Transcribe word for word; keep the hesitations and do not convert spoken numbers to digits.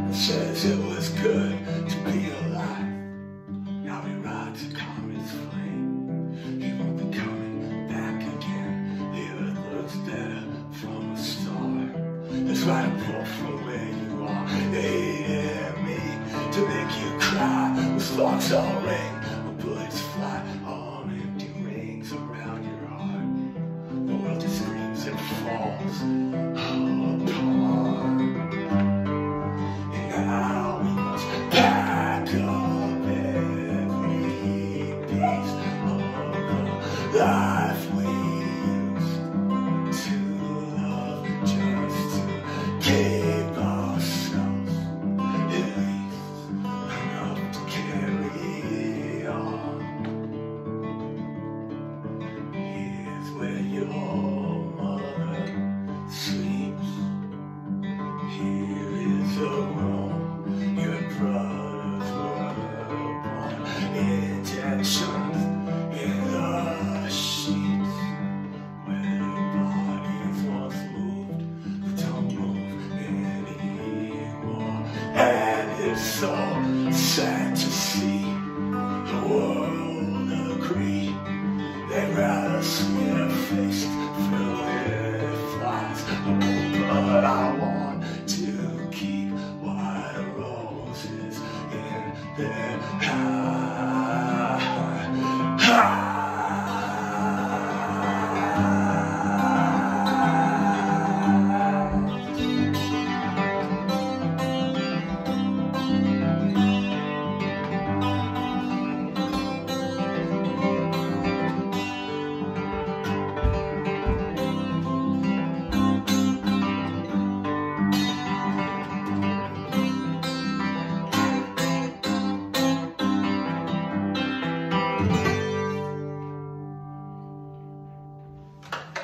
Says it was good to be alive. Now he rides a comet's flame. He won't be coming back again. The earth looks better from a star. That's why I pull from where you are. They hit me to make you cry. With sparks all rain, when bullets fly on empty rings around your heart. The world just screams and falls apart. Now we must pack up every piece of the life we used to love, just to keep ourselves at least enough to carry on. Here's where your mother sleeps. Here is a room your brothers were born. Injections in the sheets where their bodies once moved, but don't move anymore. And it's so sad to see the world agree. They'd rather see their face filled with flies. But I want to keep white roses in their house.